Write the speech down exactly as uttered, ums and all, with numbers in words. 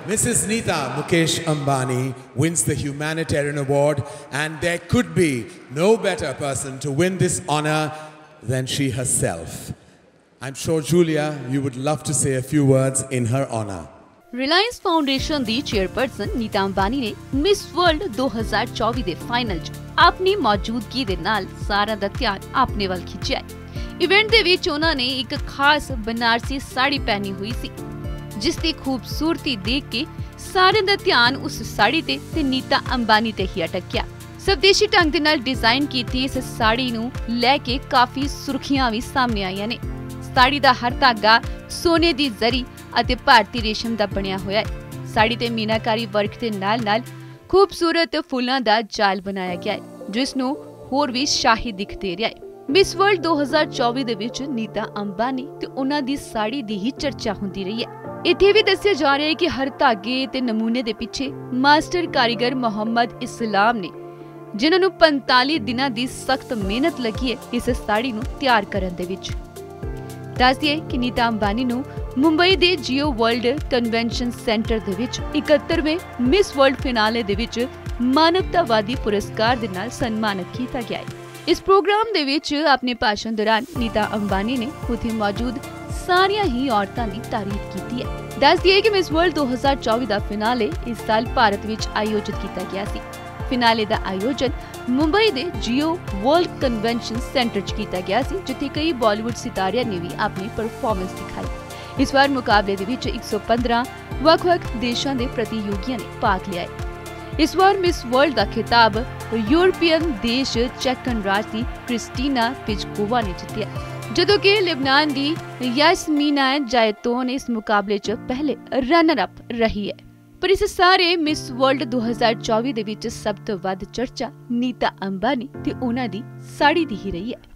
Missus Neeta Mukesh Ambani wins the Humanitarian Award, and there could be no better person to win this honor than she herself. I'm sure, Julia, you would love to say a few words in her honor. Reliance Foundation ਦੀ chairperson Nita Ambani ਨੇ Miss world ਦੋ ਹਜ਼ਾਰ ਚੌਵੀ ਦੇ final 'ਚ ਆਪਣੀ ਮੌਜੂਦਗੀ ਦੇ ਨਾਲ ਸਾਰਿਆਂ ਦਾ ਧਿਆਨ ਆਪਣੇ ਵੱਲ ਖਿੱਚਿਆ। ਇਵੈਂਟ ਦੇ ਵਿੱਚ ਉਹਨਾਂ ਨੇ ਇੱਕ ਖਾਸ ਬਨਾਰਸੀ ਸਾੜੀ ਪਹਿਨੀ ਹੋਈ ਸੀ, ਜਿਸ ਦੀ ਖੂਬਸੂਰਤੀ ਦੇਖ ਕੇ ਸਾਰਿਆਂ ਦਾ ਧਿਆਨ ਉਸ ਸਾੜੀ ਤੇ ਤੇ ਨੀਤਾ ਅੰਬਾਨੀ ਤੇ ਹੀ ਅਟਕ ਗਿਆ। ਸਵਦੇਸ਼ੀ ਢੰਗ ਦੇ ਨਾਲ ਡਿਜ਼ਾਈਨ ਕੀਤੀ ਇਸ ਸਾੜੀ ਨੂੰ ਲੈ ਕੇ ਕਾਫੀ ਸੁਰਖੀਆਂ ਵੀ ਸਾਹਮਣੇ ਆਈਆਂ ਨੇ। ਸਾੜੀ ਦਾ ਹਰ ਧਾਗਾ ਸੋਨੇ ਦੀ ਜ਼ਰੀ ਅਤੇ ਭਾਰਤੀ ਰੇਸ਼ਮ ਦਾ ਬਣਿਆ ਹੋਇਆ ਹੈ। ਸਾੜੀ ਤੇ ਮੀਨਾਕਾਰੀ ਵਰਕ ਦੇ ਨਾਲ-ਨਾਲ ਖੂਬਸੂਰਤ ਫੁੱਲਾਂ ਦਾ ਜਾਲ ਬਣਾਇਆ ਗਿਆ ਹੈ, ਜਿਸ ਨੂੰ ਹੋਰ ਵੀ ਸ਼ਾਹੀ ਦਿਖ ਦੇ ਰਿਹਾ ਹੈ। ਮਿਸ ਵਰਲਡ ਦੋ ਹਜ਼ਾਰ ਚੌਵੀ ਦੇ ਵਿੱਚ ਨੀਤਾ ਅੰਬਾਨੀ ਤੇ ਉਹਨਾਂ ਦੀ ਸਾੜੀ ਦੀ ਹੀ ਚਰਚਾ ਹੁੰਦੀ ਰਹੀ ਹੈ। ਇੱਥੇ ਵੀ ਦੱਸਿਆ ਜਾ ਰਿਹਾ ਹੈ ਕਿ ਹਰ ਧਾਗੇ ਤੇ ਨਮੂਨੇ ਦੇ ਪਿੱਛੇ ਮਾਸਟਰ ਕਾਰੀਗਰ ਮੁਹੰਮਦ ਇਸਲਾਮ ਨੇ, ਜਿਨ੍ਹਾਂ ਨੂੰ ਪੰਤਾਲੀ ਦਿਨਾਂ ਦੀ ਸਖਤ ਮਿਹਨਤ ਲੱਗੀ ਹੈ ਇਸ ਸਾੜੀ ਨੂੰ ਤਿਆਰ ਕਰਨ ਦੇ ਵਿੱਚ। ਦੱਸ ਦਈਏ ਕਿ ਨੀਤਾ ਅੰਬਾਨੀ ਨੂੰ ਮੁੰਬਈ ਦੇ ਜੀਓ ਵਰਲਡ ਕਨਵੈਨਸ਼ਨ ਸੈਂਟਰ ਦੇ ਵਿੱਚ ਇਕਹੱਤਰਵੇਂ ਮਿਸ ਵਰਲਡ ਫਿਨਾਲੇ ਦੇ ਵਿੱਚ ਮਾਨਵਤਾਵਾਦੀ ਪੁਰਸਕਾਰ ਦੇ ਨਾਲ ਸਨਮਾਨਿਤ ਕੀਤਾ ਗਿਆ ਹੈ। ਇਸ ਪ੍ਰੋਗਰਾਮ ਦੇ ਵਿੱਚ ਆਪਣੇ ਭਾਸ਼ਣ ਦੌਰਾਨ ਨੀਤਾ ਅੰਬਾਨੀ ਨੇ ਉੱਥੇ ਮੌਜੂਦ ਸਾਰੀਆਂ ਹੀ ਔਰਤਾਂ ਦੀ ਤਾਰੀਫ ਕੀਤੀ ਹੈ। ਦੱਸ ਦਈਏ ਕਿ ਮਿਸ ਵਰਲਡ ਦੋ ਹਜ਼ਾਰ ਚੌਵੀ ਦਾ ਫਿਨਾਲੇ ਇਸ ਸਾਲ ਭਾਰਤ ਵਿੱਚ ਆਯੋਜਿਤ ਕੀਤਾ ਗਿਆ ਸੀ। ਫਿਨਾਲੇ ਦਾ ਆਯੋਜਨ ਮੁੰਬਈ ਦੇ ਜੀਓ ਵਰਲਡ ਕਨਵੈਨਸ਼ਨ ਸੈਂਟਰ 'ਚ ਕੀਤਾ ਗਿਆ ਸੀ, ਜਿੱਥੇ ਕਈ ਬਾਲੀਵੁੱਡ ਸਿਤਾਰਿਆਂ ਨੇ ਵੀ ਆਪਣੀ ਪਰਫਾਰਮੈਂਸ ਦਿਖਾਈ। ਇਸ ਵਾਰ ਮੁਕਾਬਲੇ ਦੇ ਵਿੱਚ ਇੱਕ ਸੌ ਪੰਦਰਾਂ ਵੱਖ-ਵੱਖ ਦੇਸ਼ਾਂ ਦੇ ਪ੍ਰਤੀਯੋਗੀਆਂ ਨੇ ਭਾਗ ਲਿਆ ਹੈ। ਇਸ ਵਾਰ ਮਿਸ ਵਰਲਡ ਦਾ ਖਿਤਾਬ ਯੂਰਪੀਅਨ ਦੇਸ਼ ਚੈਕ ਗਣਰਾਜ ਦੀ ਕ੍ਰਿਸਟੀਨਾ ਪਿਚਕੋਵਾ ਨੇ ਜਿੱਤਿਆ, ਜਦੋਂ ਕਿ ਲਿਬਨਾਨ ਦੀ ਯਾਸਮੀਨਾ ਜਾਇਤੋਨ ਇਸ ਮੁਕਾਬਲੇ 'ਚ ਪਹਿਲੇ ਰਨਰ ਅਪ ਰਹੀ ਹੈ। ਪਰ ਇਸ ਸਾਰੇ ਮਿਸ ਵਰਲਡ ਦੋ ਹਜ਼ਾਰ ਚੌਵੀ ਦੇ ਵਿੱਚ ਸਭ ਤੋਂ ਵੱਧ ਚਰਚਾ ਨੀਤਾ ਅੰਬਾਨੀ ਤੇ ਉਹਨਾਂ ਦੀ ਸਾੜੀ ਦੀ ਹੀ ਰਹੀ ਹੈ।